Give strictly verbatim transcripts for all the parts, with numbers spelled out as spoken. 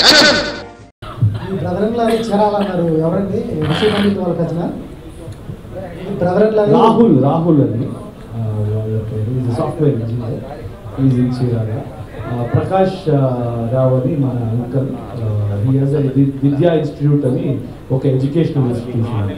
Action ఈ brother in లాగా చేరాలన్నారు ఎవరండి విషయం వాళ్ళకి వచ్చిన ఈ బ్రదర్ ఇన్ లాగా రాహుల్ రాహుల్ అని వాళ్ళ పేరు ఇది software engineer is in Chirala Prakash Rao అని మన అంకల్ హీ హాజ్ ఎ విద్యా ఇన్స్టిట్యూట్ అని ఒక ఎడ్యుకేషనల్ ఇన్స్టిట్యూషన్.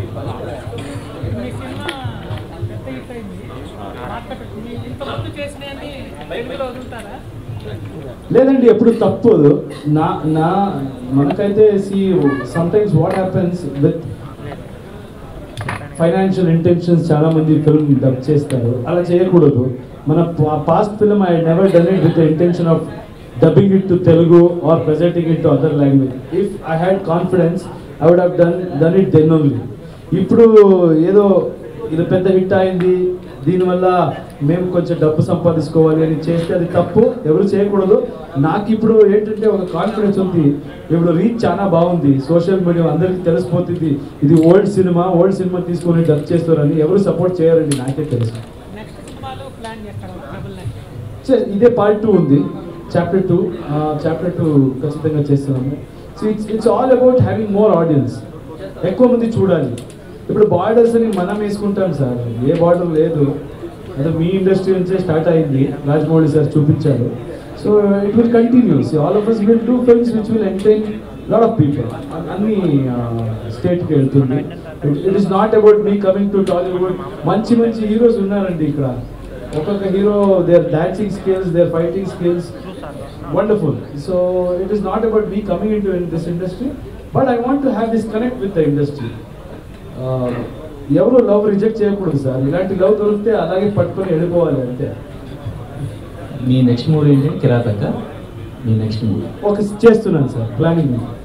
లేదండి ఎప్పుడు తప్పదు నా నా మనకైతే see sometimes what happens with financial intentions చాలా మంది ఫిల్మ్ డబ్ చేస్తారు, అలా చేయకూడదు. మన past film I never done it with the intention of dubbing it to Telugu or presenting it to other language. If I had confidence I would have done done it then only. ఇప్పుడు ఏదో ఇది పెద్ద hit అయింది దీనివల్ల మేము కొంచెం డబ్బు సంపాదించుకోవాలి అని చేస్తే అది తప్పు, ఎవరు చేయకూడదు. నాకు ఇప్పుడు ఏంటంటే ఒక కాన్ఫిడెన్స్ ఉంది, ఇప్పుడు రీచ్ చాలా బాగుంది, సోషల్ మీడియా అందరికీ తెలిసిపోతుంది ఇది ఓల్డ్ సినిమా ఓల్డ్ సినిమా తీసుకొని డబ్ చేస్తారని ఎవరు సపోర్ట్ చేయరండి, నాకే తెలుసు. ఇదే పార్ట్ టూ ఉంది, చాప్టర్ టూ చాప్టర్ టూ ఖచ్చితంగా చేస్తున్నాము. So it's it's all about having more audience, ఎక్కువ మంది చూడాలి. ఇప్పుడు బార్డర్స్ అని మనం వేసుకుంటాం సార్, ఏ బార్డర్ లేదు, అదే మీ ఇండస్ట్రీ నుంచే స్టార్ట్ అయింది, రాజమౌళి సార్ చూపించారు. So it will continues, all of us will do films which will entertain lot of people. అన్ని స్టేట్కి వెళ్తుంది. It is not about me coming to Tollywood. మంచి మంచి హీరోస్ ఉన్నారండి ఇక్కడ, ఒక్కొక్క hero their dancing skills, their fighting skills wonderful. So it is not about me coming in to this industry, but I want to have this connect with the industry. ఎవరు love reject చేయకూడదు sir, ఇలాంటి love దొరికితే అలాగే పట్టుకొని వెళ్ళిపోవాలి అంతే. మీ next movie ఏంటి? కిరాతక మీ నెక్స్ట్ మూవీ? ఒక చేస్తున్నాను సార్, ప్లానింగ్.